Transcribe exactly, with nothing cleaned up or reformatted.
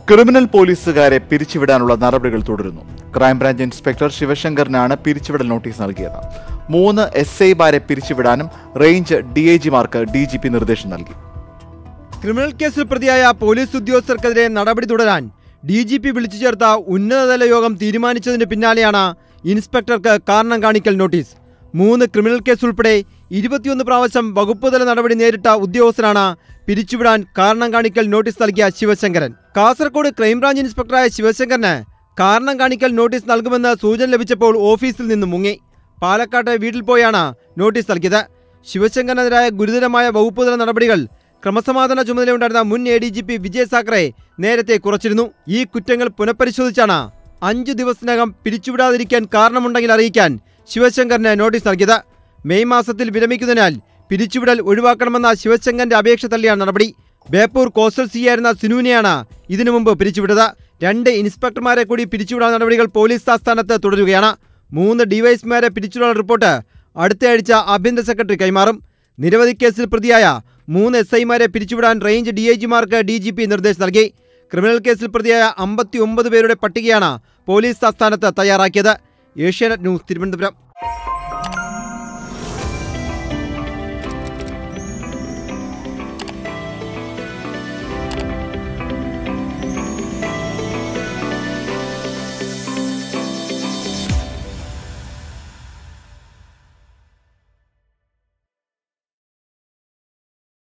Criminal പോലീസുകാരെ പിരിച്ചുവിടാനുള്ള നടപടികൾ തുടരുന്നു. ക്രൈംബ്രാഞ്ച് ഇൻസ്പെക്ടർ ശിവശങ്കറിനാണ് പിരിച്ചുവിടൽ നോട്ടീസ് നൽകിയത്. മൂന്ന് എസ് ഐമാരെ പിരിച്ചുവിടാനും റേഞ്ച് ഡി ഐ ജിമാർക്ക് ഡി ജി പി നിർദ്ദേശം നൽകി. ക്രിമിനൽ കേസിൽ പ്രതിയായ പോലീസ് ഉദ്യോഗസ്ഥർക്കെതിരെ നടപടി തുടരാൻ ഡി ജി പി വിളിച്ചു ചേർത്ത ഉന്നതതല യോഗം തീരുമാനിച്ചതിന് പിന്നാലെയാണ് ഇൻസ്പെക്ടർക്ക് കാരണം കാണിക്കൽ നോട്ടീസ്. മൂന്ന് ക്രിമിനൽ കേസ് ഉൾപ്പെടെ ഇരുപത്തിയൊന്ന് പ്രാവശ്യം വകുപ്പുതല നടപടി നേരിട്ട ഉദ്യോഗസ്ഥനാണ് പിരിച്ചുവിടാൻ കാരണം കാണിക്കൽ നോട്ടീസ് നൽകിയ ശിവശങ്കരൻ. കാസർഗോഡ് ക്രൈംബ്രാഞ്ച് ഇൻസ്പെക്ടറായ ശിവശങ്കരന് കാരണം കാണിക്കൽ നോട്ടീസ് നൽകുമെന്ന് സൂചന ലഭിച്ചപ്പോൾ ഓഫീസിൽ നിന്ന് മുങ്ങി പാലക്കാട്ടെ വീട്ടിൽ പോയാണ് നോട്ടീസ് നൽകിയത്. ശിവശങ്കരനെതിരായ ഗുരുതരമായ വകുപ്പുതല നടപടികൾ ക്രമസമാധാന ചുമതലയുണ്ടായിരുന്ന മുൻ A D G P Vijay Sakhare നേരത്തെ കുറച്ചിരുന്നു. ഈ കുറ്റങ്ങൾ പുനഃപരിശോധിച്ചാണ് അഞ്ചു ദിവസത്തിനകം പിരിച്ചുവിടാതിരിക്കാൻ കാരണമുണ്ടെങ്കിൽ അറിയിക്കാൻ ശിവശങ്കറിന് നോട്ടീസ് നൽകിയത്. മെയ് മാസത്തിൽ വിരമിക്കുന്നതിനാൽ പിരിച്ചുവിടൽ ഒഴിവാക്കണമെന്ന ശിവശങ്കറിന്റെ അപേക്ഷ തള്ളിയാണ് നടപടി. ബേപ്പൂർ കോസ്റ്റൽ സി ആയിരുന്ന സിനുവിനെയാണ് ഇതിനു മുമ്പ് പിരിച്ചുവിട്ടത്. രണ്ട് ഇൻസ്പെക്ടർമാരെ കൂടി പിരിച്ചുവിടാൻ നടപടികൾ പോലീസ് ആസ്ഥാനത്ത് തുടരുകയാണ്. മൂന്ന് ഡിവൈഎസ്പിമാരെ പിരിച്ചുവിടാൻ റിപ്പോർട്ട് അടുത്തയാഴ്ച ആഭ്യന്തര സെക്രട്ടറി കൈമാറും. നിരവധി കേസിൽ പ്രതിയായ മൂന്ന് എസ് ഐമാരെ പിരിച്ചുവിടാൻ റേഞ്ച് ഡി ഐ ജിമാർക്ക് ഡി ജി പി നിർദ്ദേശം നൽകി. ക്രിമിനൽ കേസിൽ പ്രതിയായ അമ്പത്തി ഒമ്പത് പേരുടെ പട്ടികയാണ് പോലീസ് ആസ്ഥാനത്ത് തയ്യാറാക്കിയത്. ഏഷ്യാനെറ്റ് ന്യൂസ്, തിരുവനന്തപുരം.